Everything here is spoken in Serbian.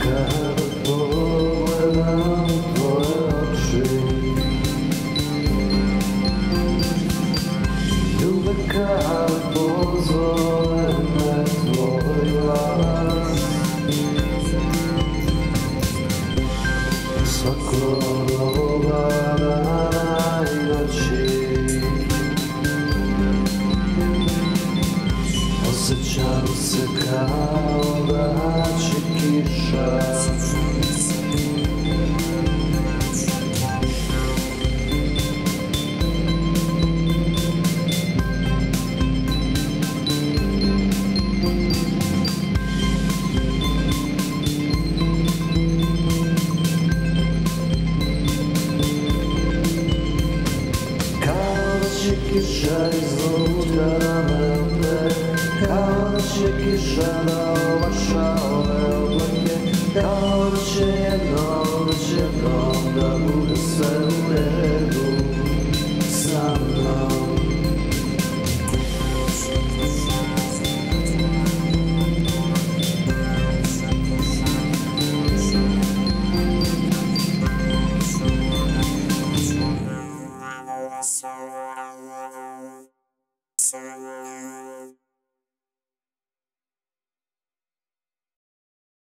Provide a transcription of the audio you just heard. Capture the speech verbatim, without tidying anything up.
Kada pogledam tvoje oči, ljube kada pozove me tvoj glas. Svakog ovoga dana i noći osjećam se kao da će kiša. Kao da će kiša izvuda ramene, kao da će kiša da ovaša ove oblake, kao da će jednom, da će jednom da bude sve u redu sa mnom. So